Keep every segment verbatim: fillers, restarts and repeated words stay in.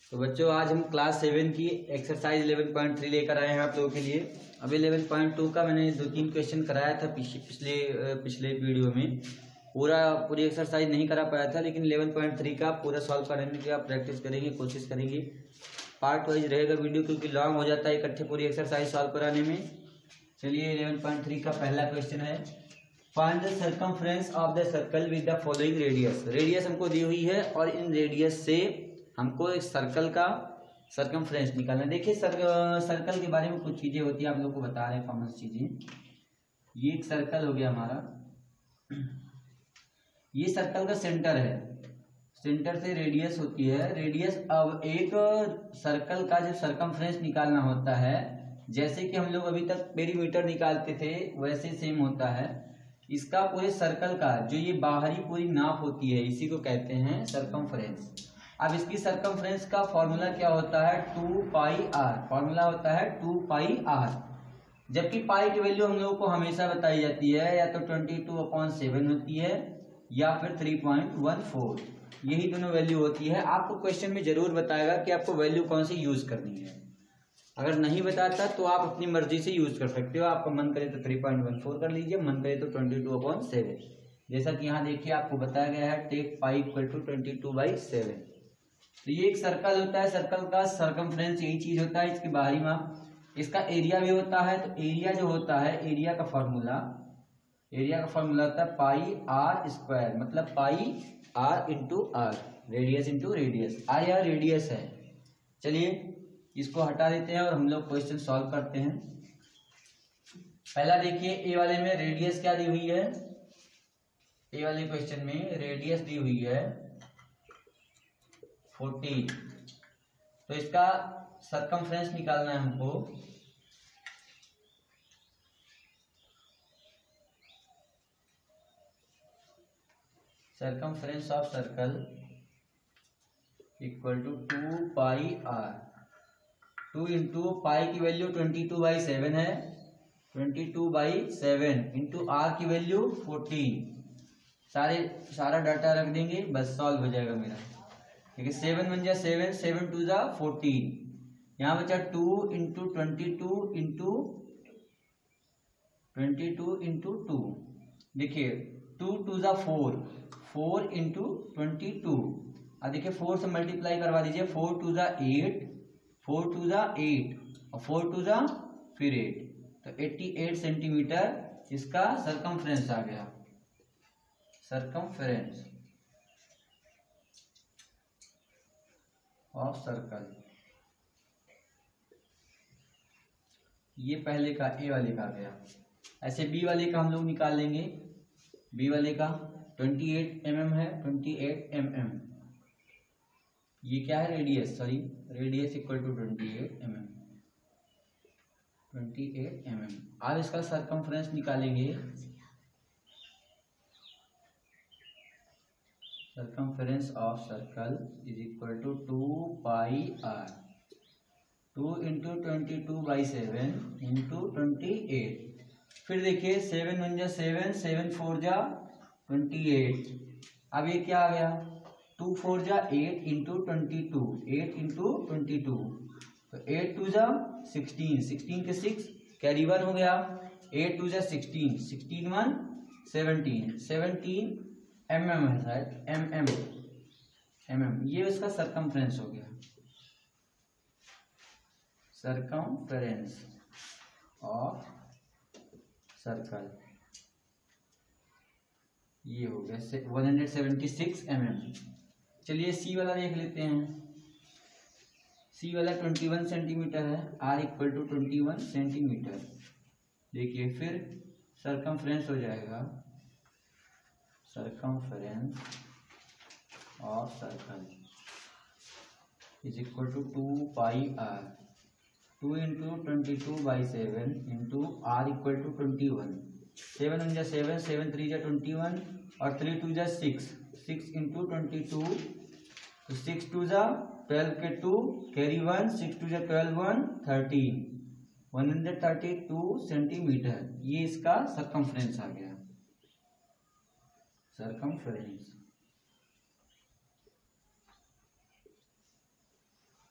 तो बच्चों आज हम क्लास सेवन की एक्सरसाइज इलेवन पॉइंट थ्री लेकर आए हैं आप लोगों के लिए। अब इलेवन पॉइंट टू का मैंने दो तीन क्वेश्चन कराया था पिछले पिछले वीडियो में। पूरा पूरी एक्सरसाइज नहीं करा पाया था, लेकिन इलेवन पॉइंट थ्री का पूरा सॉल्व करने की आप प्रैक्टिस करेंगे, कोशिश करेंगे। पार्ट वाइज रहेगा वीडियो क्योंकि लॉन्ग हो जाता है इकट्ठे पूरी एक्सरसाइज सॉल्व कराने में। चलिए इलेवन पॉइंट थ्री का पहला क्वेश्चन है, find the circumference of the circle with the following radius. Radius हमको दी हुई है और इन रेडियस से हमको एक सर्कल का सर्कमफ्रेंस निकालना है। देखिए सर, सर्कल के बारे में कुछ चीजें होती है, आप लोगों को बता रहे हैं कॉमन चीजें। ये एक सर्कल हो गया हमारा, ये सर्कल का सेंटर है, सेंटर से रेडियस होती है। रेडियस अब एक सर्कल का जब सर्कमफ्रेंस निकालना होता है, जैसे कि हम लोग अभी तक पेरीमीटर निकालते थे वैसे सेम होता है। इसका पूरे सर्कल का जो ये बाहरी पूरी नाप होती है इसी को कहते हैं सर्कमफ्रेंस। अब इसकी सर्कमफ्रेंस का फॉर्मूला क्या होता है, टू पाई आर। फॉर्मूला होता है टू पाई आर, जबकि पाई की वैल्यू हम लोगों को हमेशा बताई जाती है या तो ट्वेंटी टू अपॉन सेवन होती है या फिर थ्री पॉइंट वन फोर, यही दोनों वैल्यू होती है। आपको क्वेश्चन में जरूर बताएगा कि आपको वैल्यू कौन सी यूज करनी है। अगर नहीं बताता तो आप अपनी मर्जी से यूज कर सकते हो। आपका मन करे तो थ्री पॉइंट वन फोर कर लीजिए, मन करे तो ट्वेंटी टू अपॉन सेवन। जैसा कि यहाँ देखिए आपको बताया गया है take pi equal to twenty two by seven. तो ये एक सर्कल होता है, सर्कल का सर्कमफ्रेंस यही चीज होता है, इसकी बाहरी माप। इसका एरिया भी होता है, तो एरिया जो होता है, एरिया का फॉर्मूला एरिया का फॉर्मूला होता है पाई आर स्क्वायर, मतलब pi R into R, radius into radius. R या रेडियस है। चलिए इसको हटा देते हैं और हम लोग क्वेश्चन सॉल्व करते हैं। पहला देखिए, ए वाले में रेडियस क्या दी हुई है, ए वाले क्वेश्चन में रेडियस दी हुई है फोर्टीन। तो इसका सर्कमफ्रेंस निकालना है हमको। Circumference of circle equal to two pi R. Two into pi की value twenty two by seven है, twenty two by seven into are की वैल्यू फोर्टीन। सारे सारा डाटा रख देंगे, बस सॉल्व हो जाएगा मेरा। ठीक है, सेवन वन जा सेवन, सेवन टू जा फोर्टीन। यहाँ बचा two into twenty two into twenty two into two. देखिए टू टू जा four, four into twenty two. अब देखिए फोर से मल्टीप्लाई करवा दीजिए, फोर टू जा एट, फोर टू जा एट और फोर टू जा फिर एट, तो एट्टी एट सेंटीमीटर इसका सर्कमफ्रेंस आ गया। सर्कमफ्रेंस ऑफ सर्कल, ये पहले का ए वाले का आ गया। ऐसे बी वाले का हम लोग निकाल लेंगे। बी वाले का ट्वेंटी एट एम एम है, ट्वेंटी एट एम एम। ये क्या है, radius, sorry radius equal to twenty eight M M, twenty eight M M. अब इसका सर्कमफ्रेंस निकालेंगे। Circumference of circle is equal to two pi R, two into twenty two by seven into twenty eight. फिर देखिए seven one जा seven, seven four जा twenty eight. अब ये क्या आ गया, टू फोर जा eight into twenty two, eight into twenty two, तो एट टू जा सिक्सटीन, सिक्सटीन के सिक्स कैरी वन हो गया, एट टू जा sixteen, sixteen one seventeen, seventeen M M है शायद, एम एम एम एम। ये उसका सर्कमफ्रेंस हो गया, सर्कमफ्रेंस ऑफ सर्कल। ये हो गया one hundred seventy six M M. चलिए सी वाला देख लेते हैं। सी वाला ट्वेंटी वन सेंटीमीटर है, R equal to twenty one centimetre. देखिए फिर सर्कमफ्रेंस हो जाएगा, circumference of circle is equal to two pi R, two into twenty two by seven into are equal to twenty one. Seven one जा seven, seven three जा twenty one और three two जा six, six into twenty two, तो six two जा twelve के two carry one, six two जा twelve one thirteen, one hundred thirty two centimetre. ये इसका सर्कमफ्रेंस आ गया, सर्कमफ्रेंस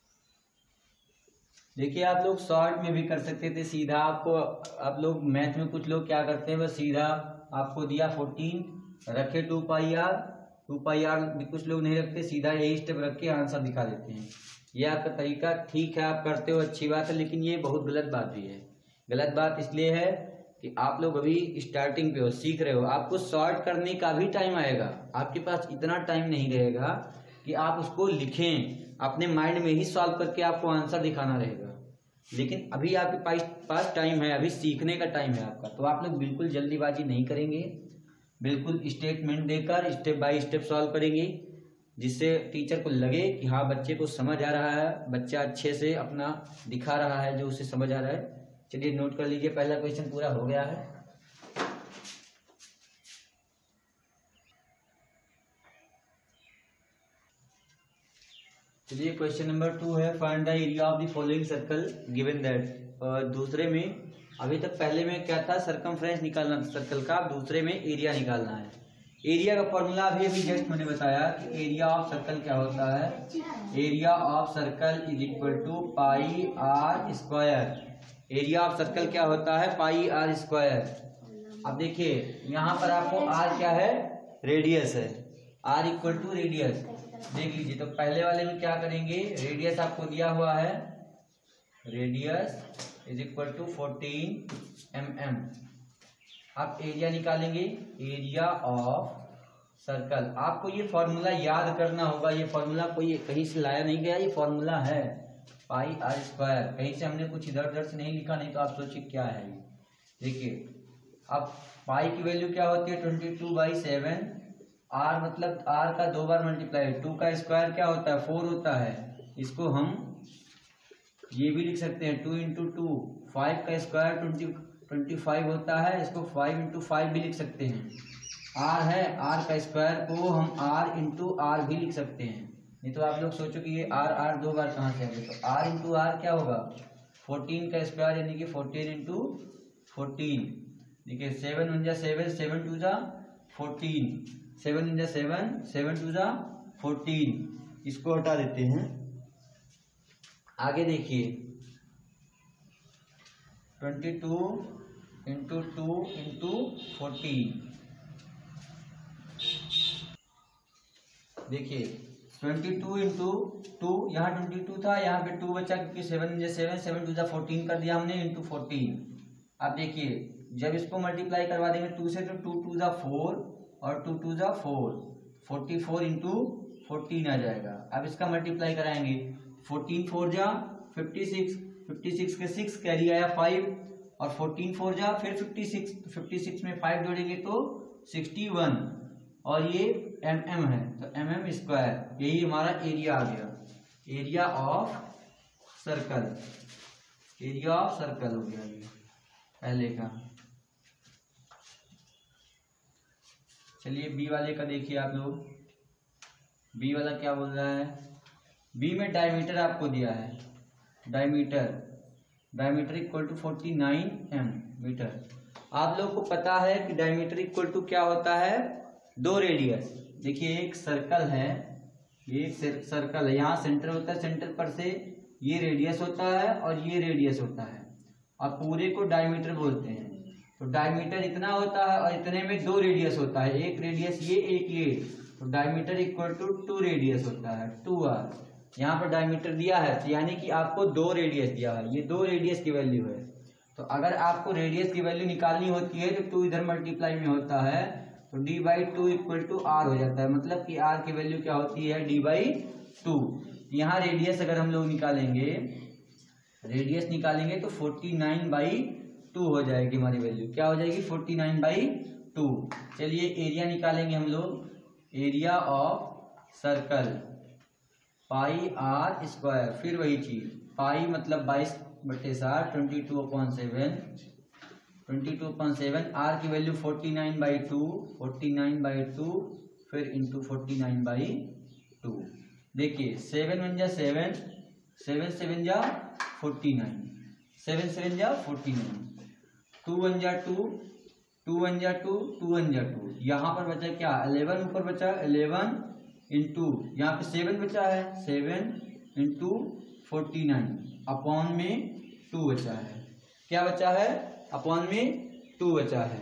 देखिए आप लोग शॉर्ट में भी कर सकते थे सीधा। आपको आप लोग मैथ में कुछ लोग क्या करते हैं, बस सीधा आपको दिया फोर्टीन रखे two pi R, two pi R कुछ लोग नहीं रखते, सीधा यही स्टेप रख के आंसर दिखा देते हैं। ये आपका तरीका ठीक है, आप करते हो, अच्छी बात है, लेकिन ये बहुत गलत बात भी है। गलत बात इसलिए है कि आप लोग अभी स्टार्टिंग पे हो, सीख रहे हो, आपको शॉर्ट करने का भी टाइम आएगा। आपके पास इतना टाइम नहीं रहेगा कि आप उसको लिखें, अपने माइंड में ही सॉल्व करके आपको आंसर दिखाना रहेगा। लेकिन अभी आपके पास पास टाइम है, अभी सीखने का टाइम है आपका, तो आप लोग बिल्कुल जल्दीबाजी नहीं करेंगे, बिल्कुल स्टेटमेंट देकर स्टेप बाय स्टेप सॉल्व करेंगे, जिससे टीचर को लगे कि हाँ बच्चे को समझ आ रहा है, बच्चा अच्छे से अपना दिखा रहा है जो उसे समझ आ रहा है। चलिए नोट कर लीजिए, पहला क्वेश्चन पूरा हो गया है। चलिए क्वेश्चन नंबर टू है, find the area of the following circle given that. और दूसरे में, अभी तक पहले में क्या था, सरकमफ्रेंस निकालना था सर्कल का, दूसरे में एरिया निकालना है। एरिया का फॉर्मूला अभी अभी जस्ट मैंने बताया कि एरिया ऑफ सर्कल क्या होता है, area of circle is equal to pi are square. Area of circle क्या होता है, पाई आर स्क्वायर। अब देखिए यहाँ पर आपको आर क्या है, रेडियस है, आर इक्वल टू रेडियस। देख लीजिए, तो पहले वाले में क्या करेंगे, रेडियस आपको दिया हुआ है, radius is equal to fourteen m m. आप एरिया निकालेंगे, एरिया ऑफ सर्कल। आपको ये फॉर्मूला याद करना होगा, ये फॉर्मूला कोई कहीं से लाया नहीं गया, ये फॉर्मूला है पाई आर स्क्वायर। कहीं से हमने कुछ इधर उधर से नहीं लिखा, नहीं तो आप सोचिए क्या है ये। देखिए अब पाई की वैल्यू क्या होती है, twenty two by seven. R मतलब आर का दो बार मल्टीप्लाई, टू का स्क्वायर क्या होता है, फोर होता है। इसको हम ये भी लिख सकते हैं, टू इंटू टू, फाइव का स्क्वायर ट्वेंटी ट्वेंटी फाइव होता है, इसको फाइव इंटू फाइव भी लिख सकते हैं। आर है, आर का स्क्वायर को हम आर इंटू आर भी लिख सकते हैं। नहीं तो आप लोग सोचो कि ये आर आर दो बार कहाँ से आएंगे, तो आर इंटू आर क्या होगा, फोर्टीन का स्क्वायर यानी कि फोर्टीन इंटू फोर्टीन। देखिए सेवन वन जा सेवन, सेवन टू जा फोर्टीन, सेवन वन जा सेवन, सेवन टू जा फोर्टीन। इसको हटा देते हैं। आगे देखिए twenty two into two into fourteen. देखिए ट्वेंटी टू इंटू टू, यहाँ ट्वेंटी टू था, यहाँ पे टू बचा क्योंकि seven into seven, seven two जा फोर्टीन कर दिया हमने इंटू फोर्टीन। अब देखिए जब इसको मल्टीप्लाई करवा देंगे टू से, तो टू टू जा फोर और टू टू जा four, forty four into fourteen आ जाएगा। अब इसका मल्टीप्लाई कराएंगे, फोर्टीन फोर जा फिफ्टी सिक्स, फिफ्टी सिक्स के सिक्स कैरी आया फाइव, और फोर्टीन फोर जा फिर फिफ्टी सिक्स, फिफ्टी सिक्स में फाइव जोड़ेंगे तो सिक्सटी वन, और ये एम एम है तो एम एम स्क्वायर। यही हमारा एरिया आ गया, area of circle, area of circle हो गया ये पहले का। चलिए बी वाले का देखिए आप लोग, बी वाला क्या बोल रहा है, बी में डायमीटर आपको दिया है, diameter diameter equal to forty nine m metre. आप लोग को पता है कि डायमीटर इक्वल टू क्या होता है, दो रेडियस। देखिए एक सर्कल है, ये एक सर्कल है, यहाँ सेंटर होता है, सेंटर पर से ये रेडियस होता है और ये रेडियस होता है, और पूरे को डायमीटर बोलते हैं। तो डायमीटर इतना होता है और इतने में दो रेडियस होता है, एक रेडियस ये एक ये, तो diameter equal to two radius होता है, टू आर। यहाँ पर डायमीटर दिया है तो यानी कि आपको दो रेडियस दिया है, ये दो रेडियस की वैल्यू है। तो अगर आपको रेडियस की वैल्यू निकालनी होती है तो टू इधर मल्टीप्लाई में होता है, तो d by two equal to r हो जाता है, मतलब कि आर की वैल्यू क्या होती है, डी बाई टू। यहाँ रेडियस अगर हम लोग निकालेंगे, रेडियस निकालेंगे तो फोर्टी नाइन बाई टू हो जाएगी हमारी वैल्यू, क्या हो जाएगी, फोर्टी नाइन बाई टू। चलिए एरिया निकालेंगे हम लोग, area of circle pi are square, फिर वही चीज, पाई मतलब बाईस बटे साठ, twenty two upon seven, twenty two upon seven, r की value forty nine by two, forty nine by two, फिर into forty nine by two. देखिए सेवन वन जा सेवन, सेवन सेवन जा फोर्टी नाइन, सेवन सेवन जा forty nine, two one जा two, two one जा two, two one जा two, यहाँ पर बचा क्या, इलेवन ऊपर बचा, इलेवन इंटू यहाँ पे सेवन बचा है, seven into forty nine, upon में टू बचा है। क्या बचा है? अपॉन में टू बचा है।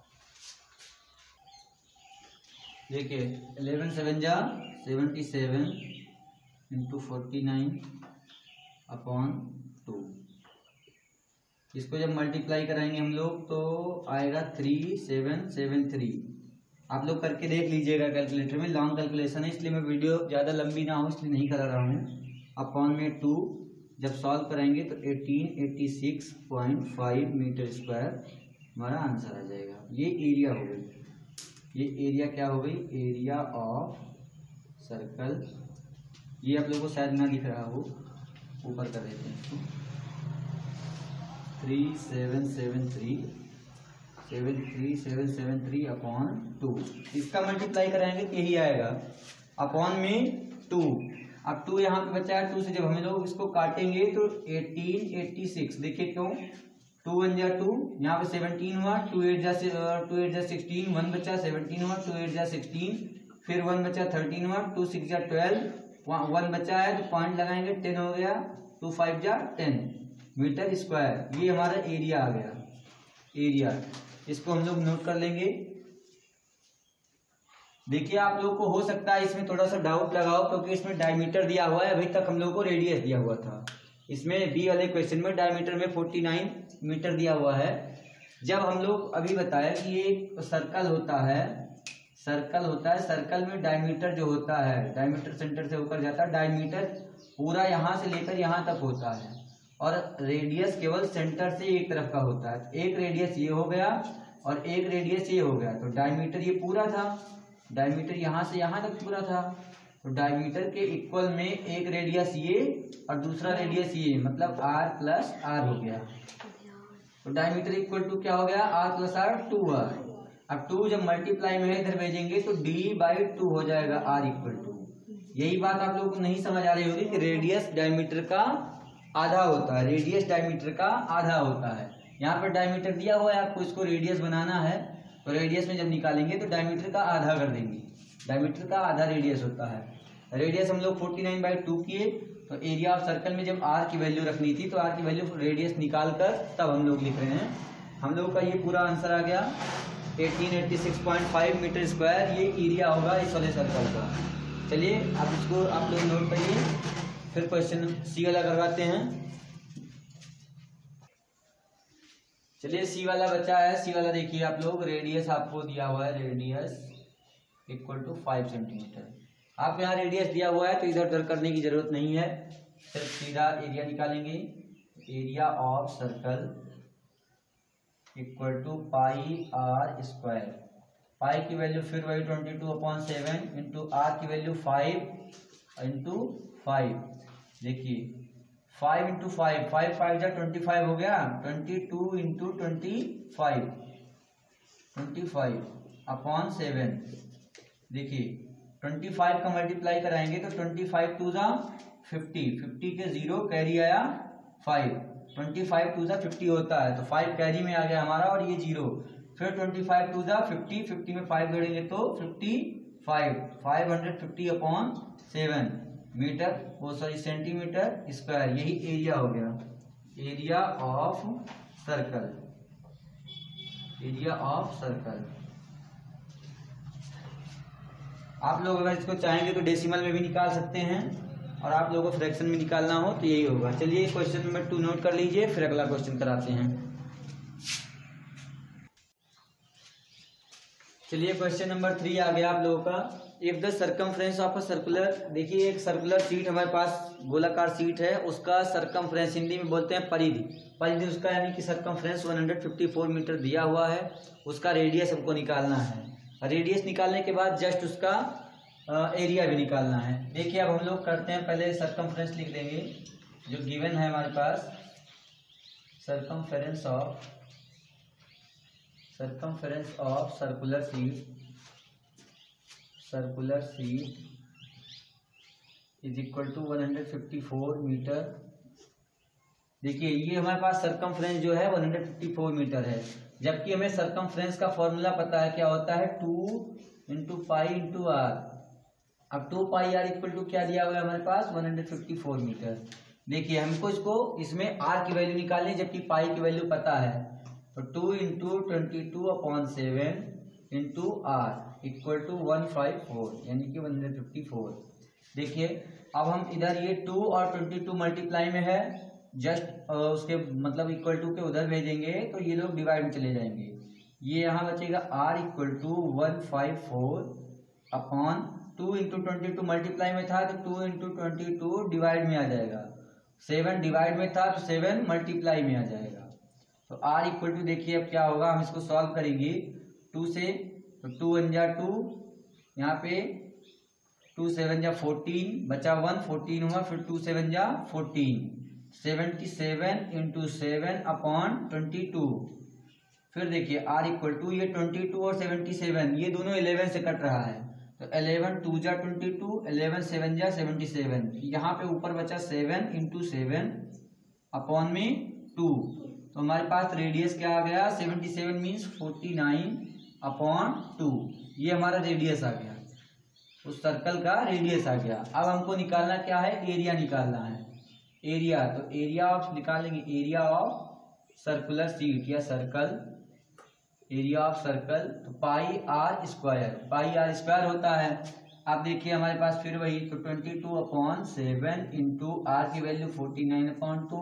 देखिए इलेवन सेवन जा seventy seven into forty nine upon two. इसको जब मल्टीप्लाई कराएंगे हम लोग तो आएगा थ्री सेवन सेवन थ्री। आप लोग करके देख लीजिएगा कैलकुलेटर में, लॉन्ग कैलकुलेशन है इसलिए मैं वीडियो ज़्यादा लंबी ना हो इसलिए नहीं करा रहा हूँ। अपॉन में टू जब सॉल्व करेंगे तो eighteen eighty six point five metre square हमारा आंसर आ जाएगा। ये एरिया हो गई, ये एरिया क्या हो गई? Area of circle. ये आप लोगों को शायद ना दिख रहा हो, ऊपर कर देते हैं इसको। Three seven seven three seven three seven seven three upon two. इसका मल्टीप्लाई कराएंगे तो यही आएगा अपॉन में टू। अब टू यहाँ पे बचा है, टू से जब हम लोग इसको काटेंगे तो एटीन एट्टी सिक्स। देखिए क्यों? टू वन जा टू, यहाँ पे सेवनटीन हुआ, टू एट जा टू एट जा सिक्सटीन, वन बचा सेवनटीन हुआ, टू एट जा सिक्सटीन, फिर वन बचा थर्टीन हुआ, टू सिक्स जा ट्वेल्व, वन बचा है तो पॉइंट लगाएंगे, टेन हो गया, टू फाइव जा टेन मीटर स्क्वायर। ये हमारा एरिया आ गया, एरिया। इसको हम लोग नोट कर लेंगे। देखिए आप लोग को हो सकता है इसमें थोड़ा सा डाउट लगाओ क्योंकि इसमें डायमीटर दिया हुआ है, अभी तक हम लोग को रेडियस दिया हुआ था। इसमें बी वाले क्वेश्चन में डायमीटर में फोर्टी नाइन मीटर दिया हुआ है। जब हम लोग अभी बताया कि ये सर्कल होता है, सर्कल होता है, सर्कल में डायमीटर जो होता है, डायमीटर सेंटर से होकर जाता है, डायमीटर पूरा यहाँ से लेकर यहाँ तक होता है और रेडियस केवल सेंटर से एक तरफ का होता है। एक रेडियस ये हो गया और एक रेडियस ये हो गया, तो डायमीटर ये पूरा था, डायमीटर यहाँ से यहाँ तक पूरा था, तो डायमीटर के इक्वल में एक रेडियस ये और दूसरा रेडियस ये, मतलब आर प्लस आर हो गया। तो डायमीटर इक्वल टू क्या हो गया? R plus r, two r. अब टू जब मल्टीप्लाई में इधर भेजेंगे तो डी बाई टू हो जाएगा, आर इक्वल टू। यही बात आप लोगों को नहीं समझ आ रही होगी कि रेडियस डायमीटर का आधा होता है, रेडियस डायमीटर का आधा होता है। यहाँ पर डायमीटर दिया हुआ है, आपको इसको रेडियस बनाना है तो रेडियस में जब निकालेंगे तो डायमीटर का आधा कर देंगे, डायमीटर का आधा रेडियस होता है। रेडियस हम लोग फोर्टी नाइन बाई टू किए तो एरिया ऑफ सर्कल में जब आर की वैल्यू रखनी थी तो आर की वैल्यू रेडियस निकाल कर तब हम लोग लिख रहे हैं। हम लोग का ये पूरा आंसर आ गया eighteen eighty six point five metre square. ये एरिया होगा इस वाले सर्कल का। चलिए आप इसको आप लोग नोट करिए, फिर क्वेश्चन सी वाला करवाते हैं। चलिए सी वाला बचा है। सी वाला देखिए आप लोग, रेडियस आपको दिया हुआ है, radius equal to five centimetre. आप यहाँ रेडियस दिया हुआ है तो इधर उधर करने की जरूरत नहीं है, सिर्फ सीधा एरिया निकालेंगे। Area of circle equal to pi are square. Pi की वैल्यू फिर वही twenty two upon seven into are की वैल्यू फाइव इंटू फाइव। देखिए five into five, five five जा ट्वेंटी फाइव हो गया, twenty two into twenty five, twenty five upon seven. देखिए twenty five का मल्टीप्लाई कराएंगे तो ट्वेंटी फाइव टू जा फिफ्टी, फिफ्टी के जीरो कैरी आया फाइव, ट्वेंटी फाइव टू जा फिफ्टी होता है तो फाइव कैरी में आ गया हमारा और ये जीरो, फिर ट्वेंटी फाइव टू जा फिफ्टी, फिफ्टी में फाइव जोड़ेंगे तो fifty five, five hundred fifty upon seven metre, वो सॉरी सेंटीमीटर स्क्वायर। यही एरिया हो गया, area of circle, area of circle. आप लोग अगर इसको चाहेंगे तो डेसिमल में भी निकाल सकते हैं और आप लोगों को फ्रैक्शन में निकालना हो तो यही होगा। चलिए क्वेश्चन नंबर टू नोट कर लीजिए, फिर अगला क्वेश्चन कराते हैं। चलिए क्वेश्चन नंबर थ्री आ गया आप लोगों का। If the circumference of a circular, देखिए एक सर्कुलर सीट हमारे पास, गोलाकार सीट है, उसका सर्कमफ्रेंस हिंदी में बोलते हैं परिधि, परिधि उसका यानी कि circumference one hundred fifty four metre दिया हुआ है, उसका रेडियस हमको निकालना है। रेडियस निकालने के बाद जस्ट उसका एरिया भी निकालना है। देखिए अब हम लोग करते हैं, पहले सर्कमफ्रेंस लिख देंगे जो गिवन है हमारे पास, circumference of circumference of circular sheet, circular sheet is equal to one hundred fifty four metre. देखिए ये हमारे पास सर्कमफ्रेंस जो है one hundred fifty four metre है, जबकि हमें सर्कमफ्रेंस का फॉर्मूला पता है, क्या होता है, two into pi into r. अब two pi r equal to क्या दिया हुआ है हमारे पास, one hundred fifty four metre. देखिए हमको इसको इसमें आर की वैल्यू निकालनी है जबकि पाई की वैल्यू पता है। तो two into twenty two upon seven into are equal to one five four यानी कि वन हंड्रेड फिफ्टी फोर। देखिए अब हम इधर ये टू और ट्वेंटी टू मल्टीप्लाई में है, जस्ट उसके मतलब इक्वल टू के उधर भेजेंगे तो ये लोग डिवाइड में चले जाएंगे। ये यहाँ बचेगा r equal to one five four upon two into twenty two multiply में था तो two into twenty two divide में आ जाएगा, सेवन डिवाइड में था तो सेवन मल्टीप्लाई में आ जाएगा। तो आर इक्वल टू देखिए अब क्या होगा, हम इसको सॉल्व करेंगे टू से, तो टू वन जा टू, यहाँ पे टू सेवन जा फोर्टीन, बचा वन, फोर्टीन हुआ, फिर टू सेवन जा fourteen, seventy seven into seven upon twenty two. फिर देखिए आर इक्वल टू ये ट्वेंटी टू और सेवेंटी सेवन ये दोनों इलेवन से कट रहा है, तो इलेवन टू जा ट्वेंटी टू, इलेवन सेवन जा सेवेंटी सेवन, यहाँ पे ऊपर बचा सेवन इंटू सेवन अपॉन में टू। तो हमारे पास रेडियस क्या आ गया, seventy seven means forty nine upon two, ये हमारा रेडियस आ गया, उस सर्कल का रेडियस आ गया। अब हमको निकालना क्या है, एरिया निकालना है। एरिया, तो एरिया ऑफ निकालेंगे, एरिया ऑफ सर्कुलर शीट या सर्कल, एरिया ऑफ सर्कल, तो pi are square, pi are square होता है। आप देखिए हमारे पास फिर वही, तो twenty two upon seven into are की value forty nine upon two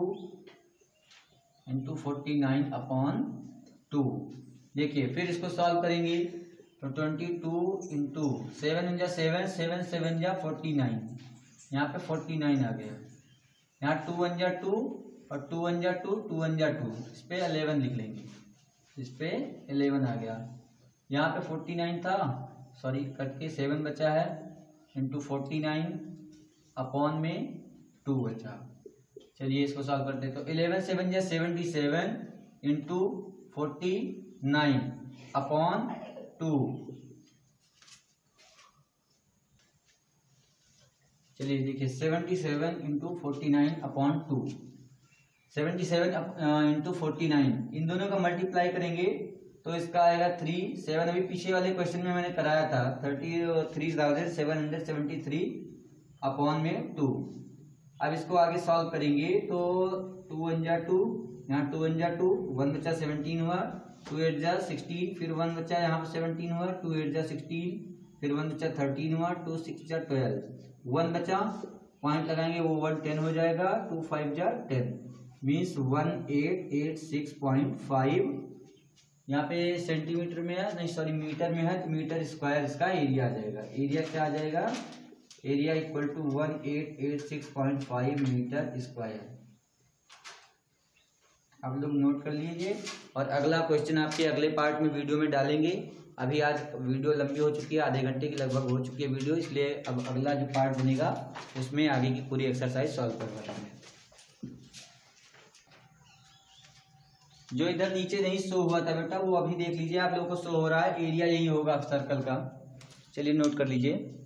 into forty nine upon two. देखिए फिर इसको सॉल्व करेंगे तो ट्वेंटी टू इंटू सेवन इन जा सेवन, सेवन सेवन जा फोर्टी नाइन, यहाँ पे फोर्टी नाइन आ गया, यहाँ टू वन जा टू और टू वन जा टू, टू वन जा टू, इस पे इलेवन लिख लेंगे, इस पे इलेवन आ गया। यहाँ पे फोर्टी नाइन था, सॉरी कट के सेवन बचा है, इंटू फोर्टी नाइन अपॉन में टू बचा। चलिए इसको सॉल्व करते हैं, तो इलेवन सेवन जा seventy seven into forty nine upon two. चलिए देखिए seventy seven into forty nine upon two, seventy seven into forty nine, इन दोनों का मल्टीप्लाई करेंगे तो इसका आएगा थ्री, सेवन अभी पीछे वाले क्वेश्चन में मैंने कराया था, thirty three thousand seven hundred seventy three upon में टू। अब इसको आगे सॉल्व करेंगे तो टू वन जा टू, यहाँ टू वन जा टू, वन बचा सेवनटीन हुआ, टू एट जा सिक्सटीन, फिर वन बचा यहाँ पर सेवनटीन हुआ, टू एट जा सिक्सटीन, फिर वन बचा थर्टीन हुआ, टू सिक्स जा ट्वेल्व, वन बचा, पॉइंट लगाएंगे वो वन टेन हो जाएगा, टू फाइव जा ten, means one eight eight six point five. यहाँ पे सेंटीमीटर में है, नहीं सॉरी मीटर में है, तो मीटर स्क्वायर इसका एरिया आ जाएगा। एरिया क्या आ जाएगा, area equal to one eight eight six point five metre square. आप लोग नोट कर लीजिए, और अगला क्वेश्चन आपके अगले पार्ट में वीडियो में डालेंगे। अभी आज वीडियो लंबी हो चुकी है, आधे घंटे की लगभग हो चुकी है वीडियो, इसलिए अब अगला जो पार्ट बनेगा उसमें आगे की पूरी एक्सरसाइज सॉल्व करवाएंगे। जो इधर नीचे नहीं शो हुआ था बेटा वो अभी देख लीजिए, आप लोगों को शो हो रहा है, एरिया यही होगा सर्कल का। चलिए नोट कर लीजिए।